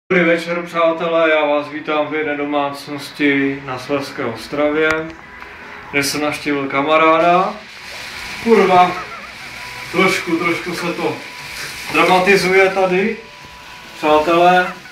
Dobrý večer, přátelé, já vás vítám v jedné domácnosti na Slezské Ostravě, kde jsem navštívil kamaráda. Kurva, trošku se to dramatizuje tady, přátelé.